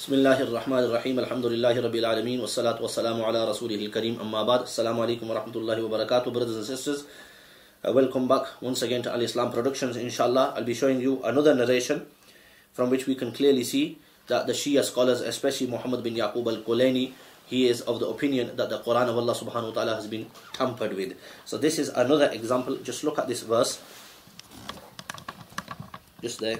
Bismillahir Rahmanir Rahim. Alhamdulillahi Rabbil Alameen. Wassalatu wassalamu ala Rasulihil Kareem. Amma ba'd. Assalamu alaikum wa rahmatullahi wa barakatuh. Brothers and sisters, welcome back once again to Al Islam Productions. Inshallah, I'll be showing you another narration from which we can clearly see that the Shia scholars, especially Muhammad bin Yaqub al-Kulaini, he is of the opinion that the Quran of Allah subhanahu wa ta'ala has been tampered with. So this is another example. Just look at this verse. Just there.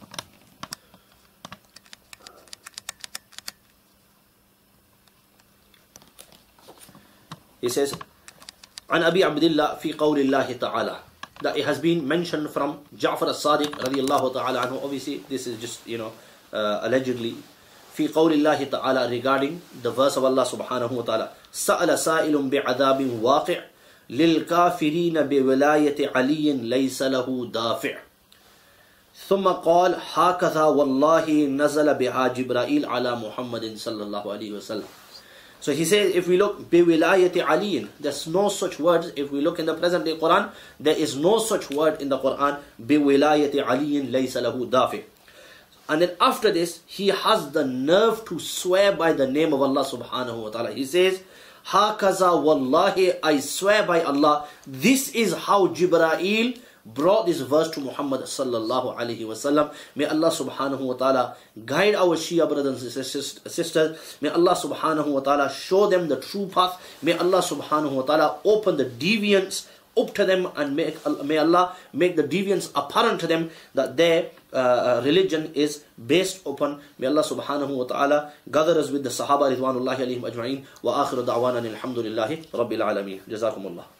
He says, "An Abi Abdullah fi qawlillahi ta'ala." That it has been mentioned from Ja'far as-Sadiq radiyallahu ta'ala anhu. Obviously, this is just, allegedly. Fi qawlillahi ta'ala, regarding the verse of Allah subhanahu wa ta'ala. Sa'ala sa'ilun bi'adabin waqi' lil kafirina bi wilayati aliyin laysa lahu dafi'. Thumma qala hakatha wallahi nazala biha Jibra'il ala Muhammadin sallallahu alayhi wa sallam. So he says, if we look, biwilayati aliyin, there's no such words. If we look in the present day Quran, there is no such word in the Quran, biwilayati aliyin laysa lahu dafi. And then after this, he has the nerve to swear by the name of Allah subhanahu wa ta'ala. He says, hakaza wallahi, I swear by Allah, this is how Jibra'il brought this verse to Muhammad sallallahu alaihi wasallam. May Allah subhanahu wa ta'ala guide our Shia brothers and sisters. May Allah subhanahu wa ta'ala show them the true path. May Allah subhanahu wa ta'ala open the deviants up to them, and may Allah make the deviants apparent to them that their religion is based upon. May Allah subhanahu wa ta'ala gather us with the Sahaba ridwanullahi alayhim ajma'in. Wa akhiru da'wana alhamdulillahi rabbil alameen. Jazakumullah.